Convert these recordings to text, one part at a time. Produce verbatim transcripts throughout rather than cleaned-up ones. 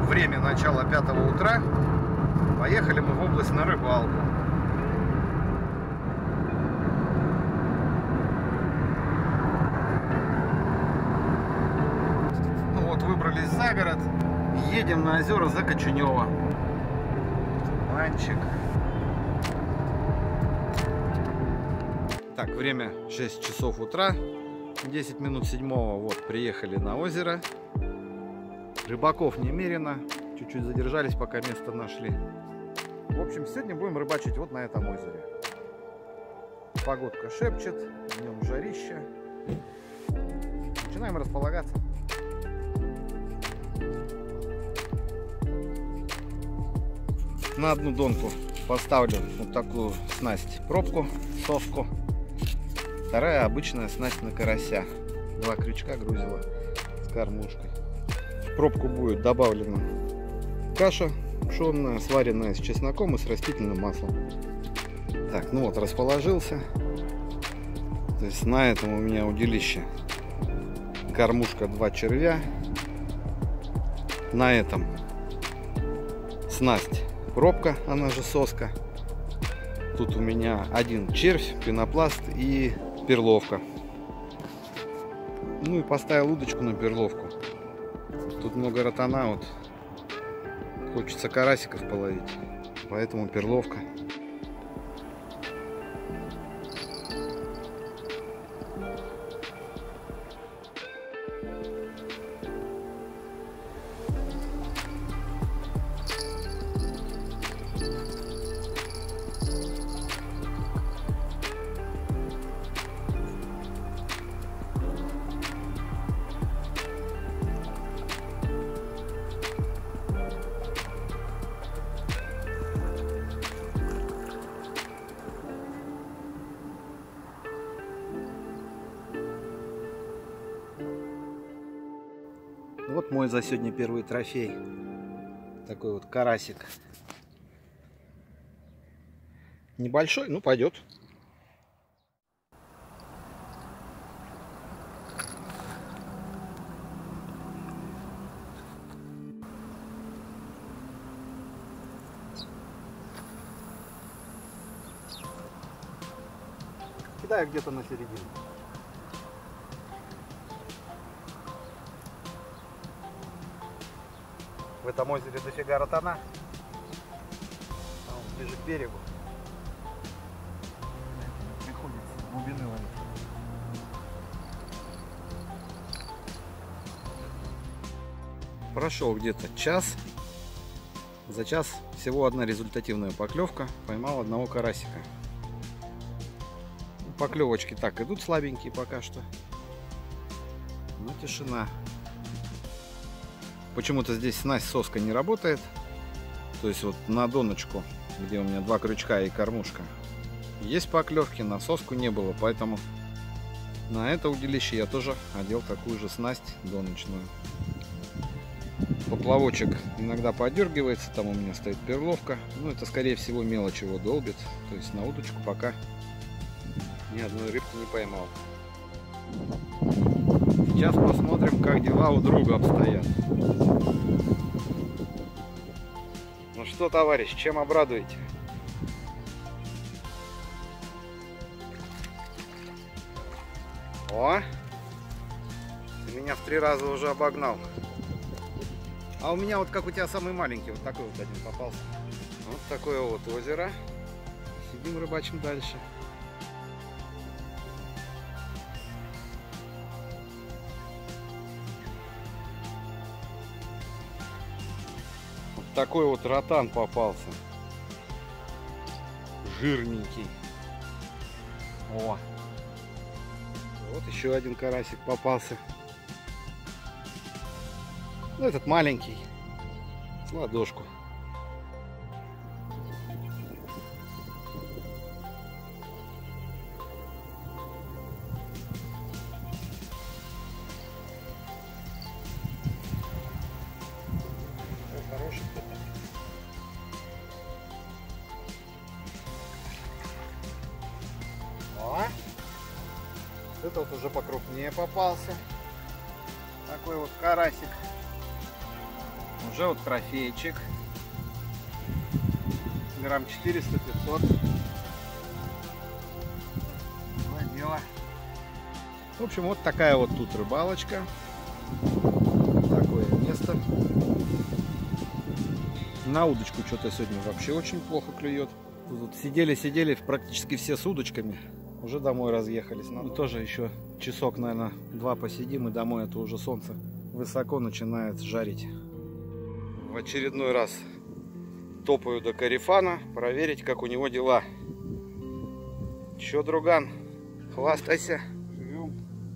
Время начала пятого утра. Поехали мы в область на рыбалку. Ну вот, выбрались за город. Едем на озера Закачунево. Туманчик. Так, время шесть часов утра. десять минут седьмого. Вот, приехали на озеро. Рыбаков немерено. Чуть-чуть задержались, пока место нашли. В общем, сегодня будем рыбачить вот на этом озере. Погодка шепчет, днем жарище. Начинаем располагаться. На одну донку поставлю вот такую снасть пробку, соску. Вторая обычная снасть на карася. Два крючка грузила с кормушкой. В пробку будет добавлена каша пшенная, сваренная с чесноком и с растительным маслом. Так, ну вот, расположился. То есть на этом у меня удилище кормушка, два червя. На этом снасть пробка, она же соска. Тут у меня один червь, пенопласт и перловка. Ну и поставил удочку на перловку. Тут много ротана, вот хочется карасиков половить, поэтому перловка. Вот мой за сегодня первый трофей. Такой вот карасик. Небольшой, ну пойдет. Кидаю где-то на середину. В этом озере дофига ротана. Там ближе к берегу. Приходится глубины ловить. Прошел где-то час. За час всего одна результативная поклевка. Поймал одного карасика. Поклевочки так идут слабенькие пока что. Но тишина. Почему-то здесь снасть соска не работает. То есть вот на доночку, где у меня два крючка и кормушка, есть поклевки, на соску не было. Поэтому на это удилище я тоже одел такую же снасть доночную. Поплавочек иногда подергивается, там у меня стоит перловка. Ну это скорее всего мелочь его долбит. То есть на удочку пока ни одной рыбки не поймал. Сейчас посмотрим, как дела у друга обстоят. Ну что, товарищ, чем обрадуете? О! Ты меня в три раза уже обогнал. А у меня вот как у тебя самый маленький, вот такой вот один попался. Вот такое вот озеро. Сидим, рыбачим дальше. Такой вот ротан попался. Жирненький. О! Вот еще один карасик попался. Ну, этот маленький. С ладошку. Хороший. О! Это вот уже покрупнее попался. Такой вот карасик. Уже вот трофейчик. Грамм четыреста-пятьсот. Дело. В общем, вот такая вот тут рыбалочка. Такое место. На удочку что-то сегодня вообще очень плохо клюет. Тут сидели-сидели практически все с удочками. Уже домой разъехались. Ну, тоже еще часок, наверное, два посидим и домой, а то уже солнце высоко начинает жарить. В очередной раз топаю до Карифана проверить, как у него дела. Че, друган, хвастайся. Живем.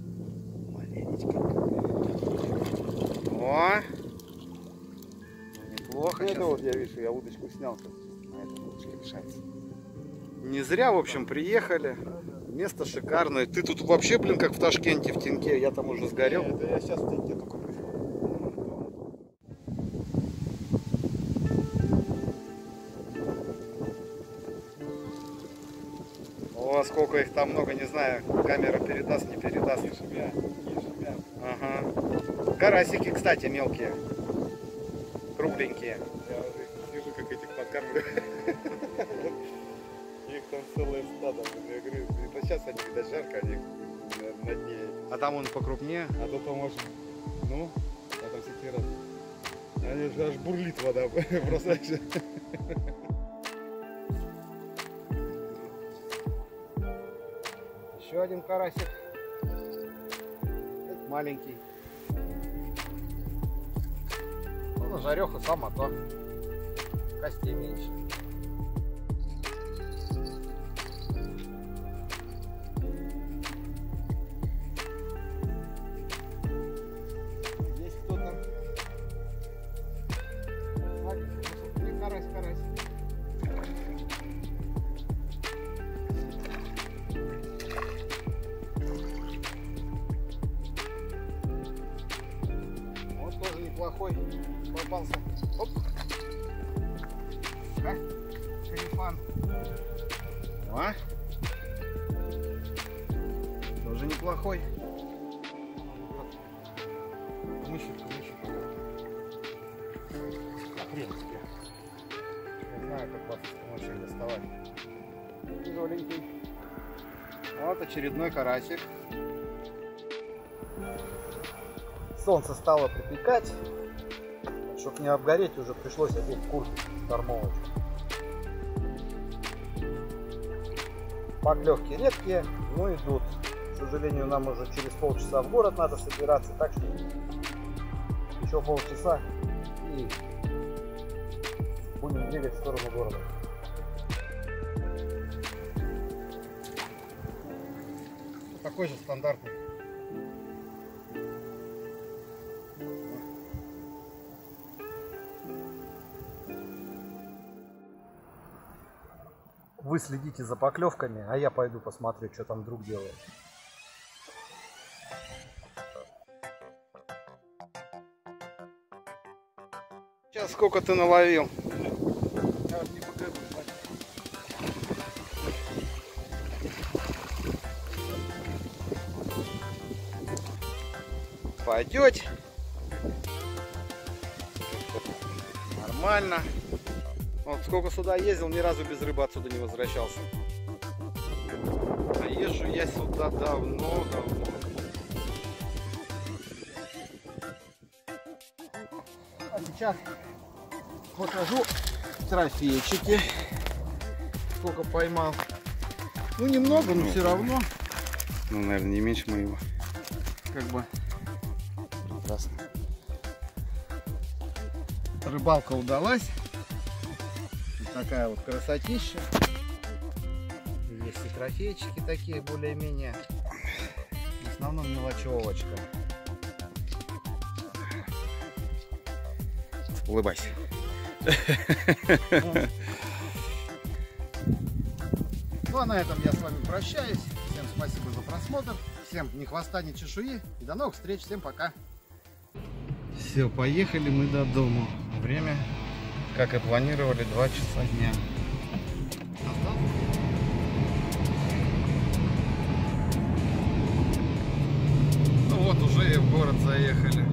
О, неплохо. Это вот я вижу, я удочку снял, на этой удочке решается. Не зря, в общем, приехали. Место шикарное. Ты тут вообще, блин, как в Ташкенте, в Тиньке. Я там уже сгорел. Это я сейчас в Тиньке только пришел. О, сколько их там много, не знаю. Камера передаст, не передаст. Не шумят, не шумят. Ага. Карасики, кстати, мелкие. Кругленькие. Я уже вижу, как этих подкармливаю. Их там целое стадо. Я говорю, это сейчас они, видать, жарко, они на дне. А там он покрупнее. А то там может, ну, а там всякие раз. Они же аж бурлит вода. Просто Еще один карасик. Маленький. Ну, на жареху сам, а то костей меньше. Есть кто-то? Маленький, карась, карась. Плохой попался. Оп. А? Карифан. А? Тоже неплохой. Мышечка, мышечка. Хрен тебе. Не знаю, как вас ночью доставать. Тяжеленький. Вот очередной карасик. Солнце стало припекать, чтобы не обгореть, уже пришлось одеть куртку, штормовочку. Поклевки редкие, но идут. К сожалению, нам уже через полчаса в город надо собираться, так что еще полчаса и будем двигать в сторону города. Такой же стандартный. Вы следите за поклевками, а я пойду посмотрю, что там друг делает. Сейчас сколько ты наловил? Я не покажу. Пойдете? Нормально. Вот сколько сюда ездил, ни разу без рыбы отсюда не возвращался. А езжу я сюда давно-давно. А сейчас покажу трофейчики. Сколько поймал. Ну немного, но все равно. Ну, наверное, не меньше моего. Как бы Прекрасно. рыбалка удалась. Такая вот красотища. Есть и трофейчики такие более-менее. В основном мелочевочка. Улыбайся. Ну а на этом я с вами прощаюсь. Всем спасибо за просмотр. Всем ни хвоста, ни чешуи. И до новых встреч. Всем пока. Все, поехали мы до дома. Время, как и планировали, два часа дня. Ну вот уже и в город заехали.